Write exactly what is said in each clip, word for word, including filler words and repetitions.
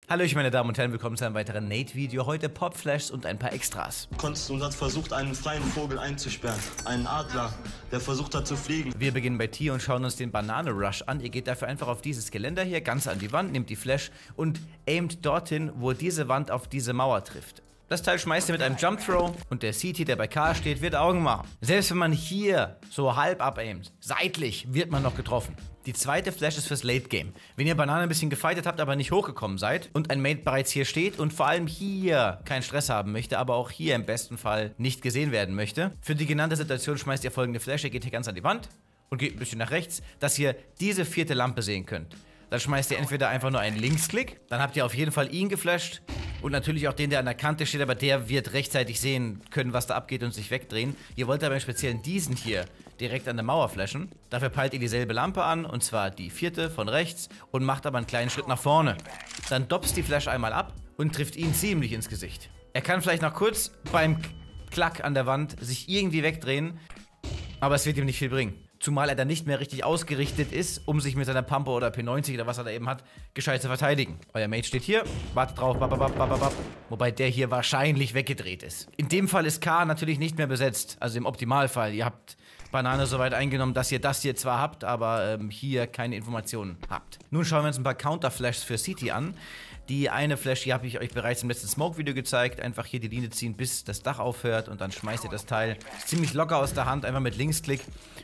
Hallöchen meine Damen und Herren, willkommen zu einem weiteren Nate-Video. Heute Popflashs und ein paar Extras. Konntest und hat versucht, einen freien Vogel einzusperren. Einen Adler, der versucht hat zu fliegen. Wir beginnen bei T und schauen uns den Banane-Rush an. Ihr geht dafür einfach auf dieses Geländer hier, ganz an die Wand, nehmt die Flash und aimt dorthin, wo diese Wand auf diese Mauer trifft. Das Teil schmeißt ihr mit einem Jump Throw und der C T, der bei K steht, wird Augen machen. Selbst wenn man hier so halb abaimt, seitlich, wird man noch getroffen. Die zweite Flash ist fürs Late Game. Wenn ihr Banane ein bisschen gefightet habt, aber nicht hochgekommen seid und ein Mate bereits hier steht und vor allem hier keinen Stress haben möchte, aber auch hier im besten Fall nicht gesehen werden möchte, für die genannte Situation schmeißt ihr folgende Flash. Ihr geht hier ganz an die Wand und geht ein bisschen nach rechts, dass ihr diese vierte Lampe sehen könnt. Dann schmeißt ihr entweder einfach nur einen Linksklick, dann habt ihr auf jeden Fall ihn geflasht und natürlich auch den, der an der Kante steht, aber der wird rechtzeitig sehen können, was da abgeht und sich wegdrehen. Ihr wollt aber im Speziellen diesen hier direkt an der Mauer flashen. Dafür peilt ihr dieselbe Lampe an, und zwar die vierte von rechts, und macht aber einen kleinen Schritt nach vorne. Dann dopst die Flash einmal ab und trifft ihn ziemlich ins Gesicht. Er kann vielleicht noch kurz beim Klack an der Wand sich irgendwie wegdrehen, aber es wird ihm nicht viel bringen. Zumal er dann nicht mehr richtig ausgerichtet ist, um sich mit seiner Pumper oder P neunzig oder was er da eben hat, gescheit zu verteidigen. Euer Mate steht hier, wartet drauf, bababab, bababab, wobei der hier wahrscheinlich weggedreht ist. In dem Fall ist K natürlich nicht mehr besetzt, also im Optimalfall. Ihr habt Banane so weit eingenommen, dass ihr das hier zwar habt, aber ähm, hier keine Informationen habt. Nun schauen wir uns ein paar Counterflashs für C T an. Die eine Flash, die habe ich euch bereits im letzten Smoke-Video gezeigt. Einfach hier die Linie ziehen, bis das Dach aufhört und dann schmeißt ihr das Teil ziemlich locker aus der Hand, einfach mit Linksklick.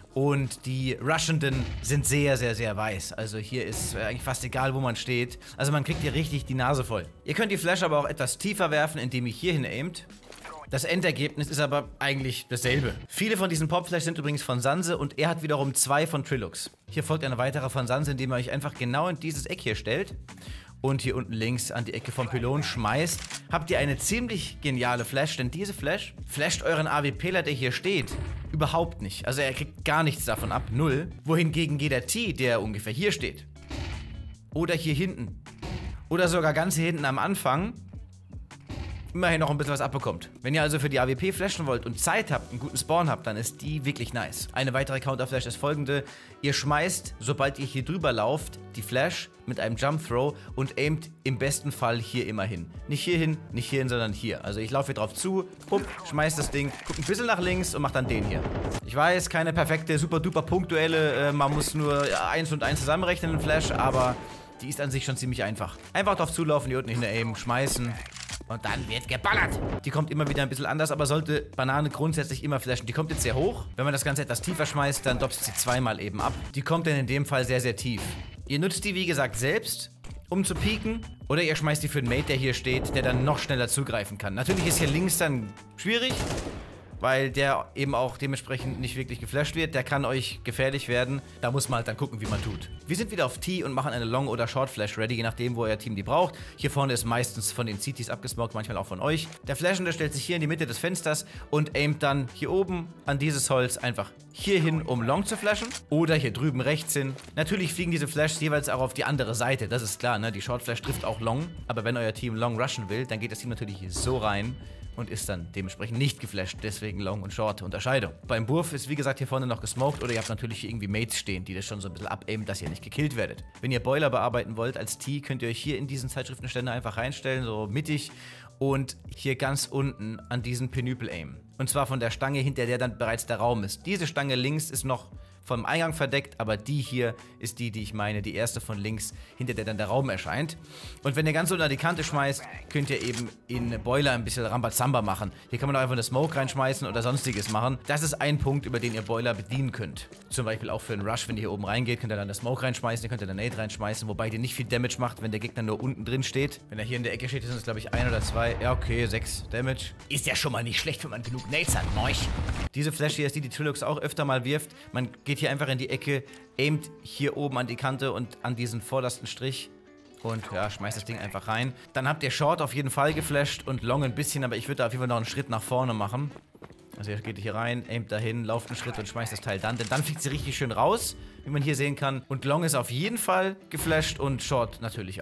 Und die Rushenden sind sehr, sehr, sehr weiß. Also hier ist eigentlich fast egal, wo man steht. Also man kriegt hier richtig die Nase voll. Ihr könnt die Flash aber auch etwas tiefer werfen, indem ihr hierhin aimt. Das Endergebnis ist aber eigentlich dasselbe. Viele von diesen Popflash sind übrigens von Sanse und er hat wiederum zwei von Trilux. Hier folgt eine weitere von Sanse, indem ihr euch einfach genau in dieses Eck hier stellt und hier unten links an die Ecke vom Pylon schmeißt. Habt ihr eine ziemlich geniale Flash, denn diese Flash flasht euren A W Pler, der hier steht, überhaupt nicht. Also er kriegt gar nichts davon ab, null. Wohingegen geht der T, der ungefähr hier steht, oder hier hinten, oder sogar ganz hier hinten am Anfang, immerhin noch ein bisschen was abbekommt. Wenn ihr also für die A W P flashen wollt und Zeit habt, einen guten Spawn habt, dann ist die wirklich nice. Eine weitere Counterflash ist folgende. Ihr schmeißt, sobald ihr hier drüber lauft, die Flash mit einem Jump Throw und aimt im besten Fall hier immer hin. Nicht hierhin, nicht hierhin, sondern hier. Also ich laufe hier drauf zu, hup, schmeiß das Ding, guck ein bisschen nach links und mach dann den hier. Ich weiß, keine perfekte, super duper punktuelle, äh, man muss nur ja, eins und eins zusammenrechnen in Flash, aber die ist an sich schon ziemlich einfach. Einfach drauf zulaufen, hier unten hin aimen, schmeißen. Und dann wird geballert. Die kommt immer wieder ein bisschen anders, aber sollte Banane grundsätzlich immer flashen. Die kommt jetzt sehr hoch. Wenn man das Ganze etwas tiefer schmeißt, dann dopst sie zweimal eben ab. Die kommt dann in dem Fall sehr, sehr tief. Ihr nutzt die, wie gesagt, selbst, um zu pieken. Oder ihr schmeißt die für den Mate, der hier steht, der dann noch schneller zugreifen kann. Natürlich ist hier links dann schwierig, weil der eben auch dementsprechend nicht wirklich geflasht wird. Der kann euch gefährlich werden. Da muss man halt dann gucken, wie man tut. Wir sind wieder auf T und machen eine Long- oder Short-Flash ready, je nachdem, wo euer Team die braucht. Hier vorne ist meistens von den C Ts abgesmoked, manchmal auch von euch. Der Flashende stellt sich hier in die Mitte des Fensters und aimt dann hier oben an dieses Holz einfach hier hin, um Long zu flashen. Oder hier drüben rechts hin. Natürlich fliegen diese Flashs jeweils auch auf die andere Seite, das ist klar, ne? Die Short-Flash trifft auch Long. Aber wenn euer Team Long rushen will, dann geht das Team natürlich hier so rein und ist dann dementsprechend nicht geflasht, deswegen Long und Short Unterscheidung. Beim Wurf ist wie gesagt hier vorne noch gesmoked oder ihr habt natürlich hier irgendwie Mates stehen, die das schon so ein bisschen abaimen, dass ihr nicht gekillt werdet. Wenn ihr Boiler bearbeiten wollt als T, könnt ihr euch hier in diesen Zeitschriftenständer einfach reinstellen, so mittig und hier ganz unten an diesen Penüpel aimen. Und zwar von der Stange, hinter der dann bereits der Raum ist. Diese Stange links ist noch vom Eingang verdeckt, aber die hier ist die, die ich meine, die erste von links, hinter der dann der Raum erscheint. Und wenn ihr ganz unter die Kante schmeißt, könnt ihr eben in Boiler ein bisschen Rambazamba machen. Hier kann man auch einfach eine Smoke reinschmeißen oder sonstiges machen. Das ist ein Punkt, über den ihr Boiler bedienen könnt. Zum Beispiel auch für einen Rush, wenn ihr hier oben reingeht, könnt ihr dann eine Smoke reinschmeißen, ihr könnt dann Nade reinschmeißen, wobei die nicht viel Damage macht, wenn der Gegner nur unten drin steht. Wenn er hier in der Ecke steht, sind es glaube ich ein oder zwei. Ja okay, sechs Damage. Ist ja schon mal nicht schlecht, wenn man genug Nades hat, neuch. Diese Flash hier ist die, die Trilux auch öfter mal wirft. Man geht hier einfach in die Ecke, aimt hier oben an die Kante und an diesen vordersten Strich und ja, schmeißt das Ding einfach rein. Dann habt ihr Short auf jeden Fall geflasht und Long ein bisschen, aber ich würde da auf jeden Fall noch einen Schritt nach vorne machen. Also ihr geht hier rein, aimt dahin, lauft einen Schritt und schmeißt das Teil dann, denn dann fliegt sie richtig schön raus, wie man hier sehen kann. Und Long ist auf jeden Fall geflasht und Short natürlich auch.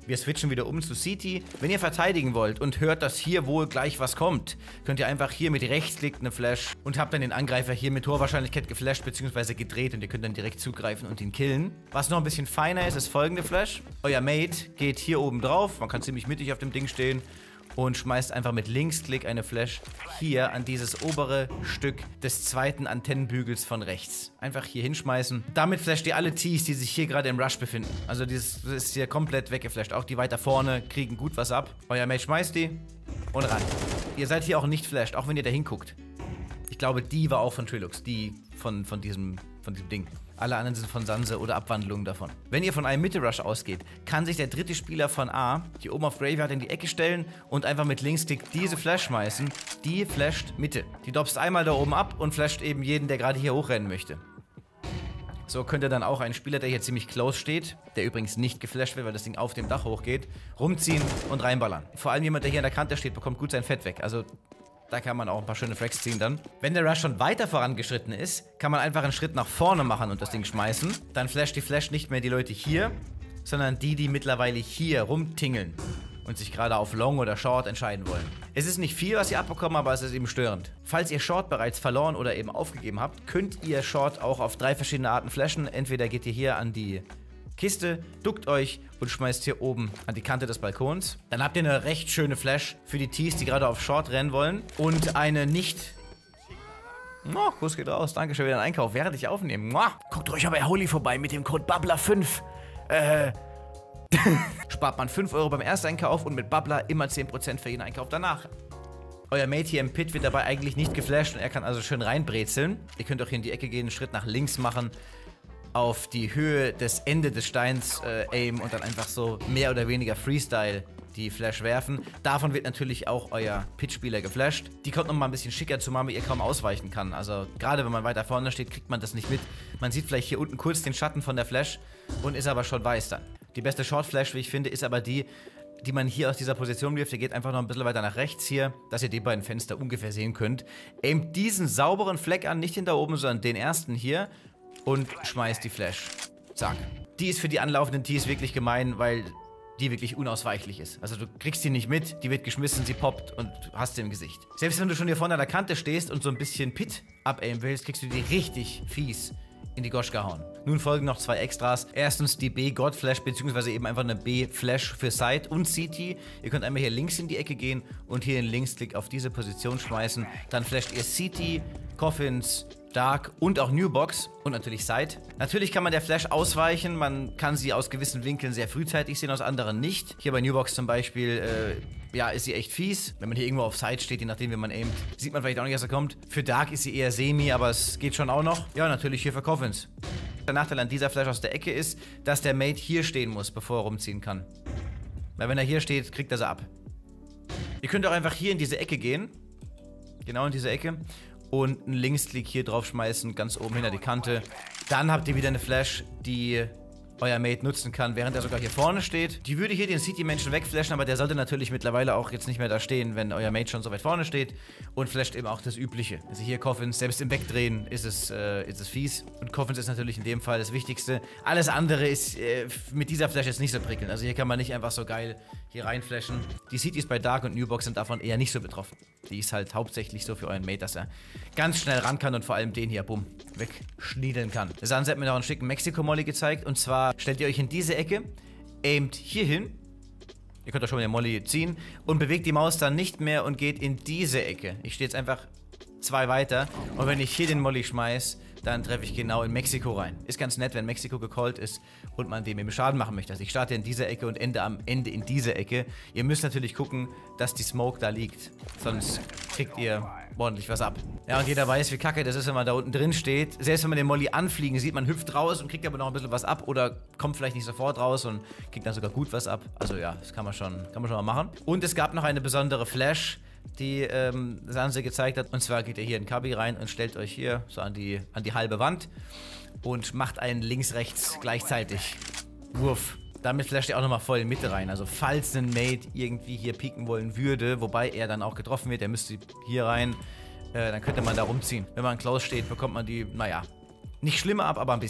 Wir switchen wieder um zu C T. Wenn ihr verteidigen wollt und hört, dass hier wohl gleich was kommt, könnt ihr einfach hier mit Rechtsklick eine Flash und habt dann den Angreifer hier mit hoher Wahrscheinlichkeit geflasht bzw. gedreht und ihr könnt dann direkt zugreifen und ihn killen. Was noch ein bisschen feiner ist, ist folgende Flash. Euer Mate geht hier oben drauf, man kann ziemlich mittig auf dem Ding stehen und schmeißt einfach mit Linksklick eine Flash hier an dieses obere Stück des zweiten Antennenbügels von rechts. Einfach hier hinschmeißen. Damit flasht ihr alle Tees, die sich hier gerade im Rush befinden. Also dieses das ist hier komplett weggeflasht. Auch die weiter vorne kriegen gut was ab. Euer Mate schmeißt die und ran. Ihr seid hier auch nicht flasht, auch wenn ihr da hinguckt. Ich glaube, die war auch von Trilux, die von, von, diesem, von diesem Ding. Alle anderen sind von Sanse oder Abwandlungen davon. Wenn ihr von einem Mitte-Rush ausgeht, kann sich der dritte Spieler von A hier oben auf Graveyard in die Ecke stellen und einfach mit Linksklick diese Flash schmeißen. Die flasht Mitte. Die dopst einmal da oben ab und flasht eben jeden, der gerade hier hochrennen möchte. So könnt ihr dann auch einen Spieler, der hier ziemlich close steht, der übrigens nicht geflasht wird, weil das Ding auf dem Dach hochgeht, rumziehen und reinballern. Vor allem jemand, der hier an der Kante steht, bekommt gut sein Fett weg. Also da kann man auch ein paar schöne Frags ziehen dann. Wenn der Rush schon weiter vorangeschritten ist, kann man einfach einen Schritt nach vorne machen und das Ding schmeißen. Dann flasht die Flash nicht mehr die Leute hier, sondern die, die mittlerweile hier rumtingeln und sich gerade auf Long oder Short entscheiden wollen. Es ist nicht viel, was ihr abbekommen, aber es ist eben störend. Falls ihr Short bereits verloren oder eben aufgegeben habt, könnt ihr Short auch auf drei verschiedene Arten flashen. Entweder geht ihr hier an die Kiste, duckt euch und schmeißt hier oben an die Kante des Balkons. Dann habt ihr eine recht schöne Flash für die Tees, die gerade auf Short rennen wollen. Und eine nicht... Oh, Kuss geht raus. Dankeschön, wieder ein Einkauf, während ich aufnehme. Mua. Guckt euch aber bei Holy vorbei mit dem Code Bubbler fünf. Äh... Spart man fünf Euro beim Ersteinkauf und mit Bubbler immer zehn Prozent für jeden Einkauf danach. Euer Mate hier im Pit wird dabei eigentlich nicht geflasht und er kann also schön reinbrezeln. Ihr könnt auch hier in die Ecke gehen, einen Schritt nach links machen, auf die Höhe des Ende des Steins äh, aim und dann einfach so mehr oder weniger Freestyle die Flash werfen. Davon wird natürlich auch euer Pitspieler geflasht. Die kommt nochmal ein bisschen schicker, zumal ihr kaum ausweichen kann. Also gerade wenn man weiter vorne steht, kriegt man das nicht mit. Man sieht vielleicht hier unten kurz den Schatten von der Flash und ist aber schon weiß dann. Die beste Short Flash, wie ich finde, ist aber die, die man hier aus dieser Position wirft. Ihr geht einfach noch ein bisschen weiter nach rechts hier, dass ihr die beiden Fenster ungefähr sehen könnt. Aimt diesen sauberen Fleck an, nicht hinter oben, sondern den ersten hier. Und schmeißt die Flash. Zack. Die ist für die anlaufenden Tees wirklich gemein, weil die wirklich unausweichlich ist. Also du kriegst die nicht mit, die wird geschmissen, sie poppt und hast sie im Gesicht. Selbst wenn du schon hier vorne an der Kante stehst und so ein bisschen Pit abaimen willst, kriegst du die richtig fies in die Gosch gehauen. Nun folgen noch zwei Extras. Erstens die B-God-Flash, beziehungsweise eben einfach eine B-Flash für Side und C T. Ihr könnt einmal hier links in die Ecke gehen und hier den Linksklick auf diese Position schmeißen. Dann flasht ihr C T, Coffins, Dark und auch Newbox und natürlich Side. Natürlich kann man der Flash ausweichen, man kann sie aus gewissen Winkeln sehr frühzeitig sehen, aus anderen nicht. Hier bei Newbox zum Beispiel, äh, ja, ist sie echt fies. Wenn man hier irgendwo auf Side steht, je nachdem wie man aimt, sieht man vielleicht auch nicht, dass er kommt. Für Dark ist sie eher semi, aber es geht schon auch noch. Ja, natürlich hier für Coffins. Der Nachteil an dieser Flash aus der Ecke ist, dass der Mate hier stehen muss, bevor er rumziehen kann. Weil wenn er hier steht, kriegt er sie ab. Ihr könnt auch einfach hier in diese Ecke gehen. Genau in diese Ecke. Und einen Linksklick hier drauf schmeißen, ganz oben hinter die Kante. Dann habt ihr wieder eine Flash, die euer Mate nutzen kann, während er sogar hier vorne steht. Die würde hier den City-Menschen wegflashen, aber der sollte natürlich mittlerweile auch jetzt nicht mehr da stehen, wenn euer Mate schon so weit vorne steht. Und flasht eben auch das Übliche. Also hier Coffins, selbst im Wegdrehen ist es, äh, ist es fies. Und Coffins ist natürlich in dem Fall das Wichtigste. Alles andere ist äh, mit dieser Flash jetzt nicht so prickelnd. Also hier kann man nicht einfach so geil hier reinflashen. Die Cities bei Dark und Newbox sind davon eher nicht so betroffen. Die ist halt hauptsächlich so für euren Mate, dass er ganz schnell ran kann und vor allem den hier, bumm, wegschniedeln kann. Sanse hat mir noch einen schicken Mexiko-Molly gezeigt. Und zwar stellt ihr euch in diese Ecke, aimt hier hin. Ihr könnt auch schon mal den Molly ziehen und bewegt die Maus dann nicht mehr und geht in diese Ecke. Ich stehe jetzt einfach zwei weiter und wenn ich hier den Molly schmeiß, dann treffe ich genau in Mexiko rein. Ist ganz nett, wenn Mexiko gecallt ist und man dem eben Schaden machen möchte. Also ich starte in dieser Ecke und ende am Ende in dieser Ecke. Ihr müsst natürlich gucken, dass die Smoke da liegt, sonst kriegt ihr ordentlich was ab. Ja, und jeder weiß, wie kacke das ist, wenn man da unten drin steht. Selbst wenn man den Molly anfliegen sieht, man hüpft raus und kriegt aber noch ein bisschen was ab oder kommt vielleicht nicht sofort raus und kriegt dann sogar gut was ab. Also ja, das kann man schon, kann man schon mal machen. Und es gab noch eine besondere Flash, die ähm, Sanse gezeigt hat. Und zwar geht ihr hier in Kabi rein und stellt euch hier so an die, an die halbe Wand und macht einen links-rechts gleichzeitig Wurf. Damit flasht ihr auch nochmal voll in die Mitte rein. Also falls ein Mate irgendwie hier pieken wollen würde, wobei er dann auch getroffen wird, der müsste hier rein, äh, dann könnte man da rumziehen. Wenn man close steht, bekommt man die, naja, nicht schlimmer ab, aber ein bisschen.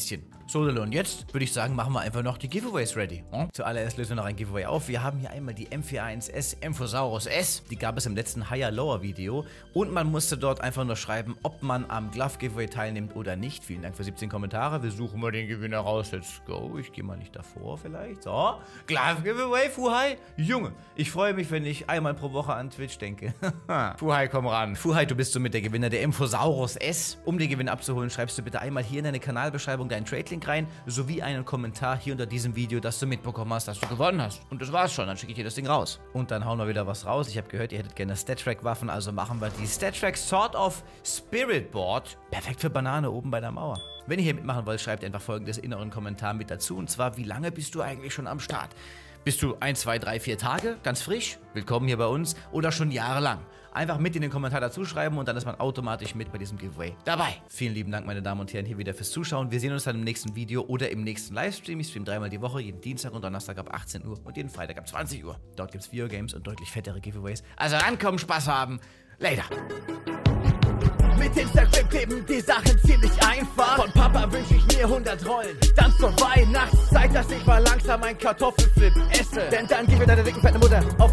So, und jetzt würde ich sagen, machen wir einfach noch die Giveaways ready. Hm? Zuallererst lösen wir noch ein Giveaway auf. Wir haben hier einmal die M vier A eins S Amphosaurus S. Die gab es im letzten Higher-Lower-Video. Und man musste dort einfach nur schreiben, ob man am Glove-Giveaway teilnimmt oder nicht. Vielen Dank für siebzehn Kommentare. Wir suchen mal den Gewinner raus. Let's go. Ich gehe mal nicht davor vielleicht. So, Glove-Giveaway, Fuhai. Junge, ich freue mich, wenn ich einmal pro Woche an Twitch denke. Fuhai, komm ran. Fuhai, du bist somit der Gewinner der Amphosaurus S. Um den Gewinn abzuholen, schreibst du bitte einmal hier in deine Kanalbeschreibung deinen Trade-Link rein, sowie einen Kommentar hier unter diesem Video, dass du mitbekommen hast, dass du gewonnen hast. Und das war's schon, dann schicke ich dir das Ding raus. Und dann hauen wir wieder was raus. Ich habe gehört, ihr hättet gerne StatTrak-Waffen, also machen wir die StatTrak Sword of Spirit Board. Perfekt für Banane oben bei der Mauer. Wenn ihr hier mitmachen wollt, schreibt einfach folgendes in euren Kommentaren mit dazu. Und zwar, wie lange bist du eigentlich schon am Start? Bist du ein, zwei, drei, vier Tage, ganz frisch, willkommen hier bei uns, oder schon jahrelang? Einfach mit in den Kommentar dazu schreiben und dann ist man automatisch mit bei diesem Giveaway dabei. Vielen lieben Dank, meine Damen und Herren, hier wieder fürs Zuschauen. Wir sehen uns dann im nächsten Video oder im nächsten Livestream. Ich streame dreimal die Woche, jeden Dienstag und Donnerstag ab achtzehn Uhr und jeden Freitag ab zwanzig Uhr. Dort gibt es Videogames und deutlich fettere Giveaways. Also rankommen, Spaß haben. Later. Mit Instagram kleben die Sachen ziemlich einfach. Von Papa wünsche ich mir hundert Rollen. Dann zur Weihnachtszeit, dass ich mal langsam ein Kartoffelflip esse. Denn dann gib mir deine dicken, fette Mutter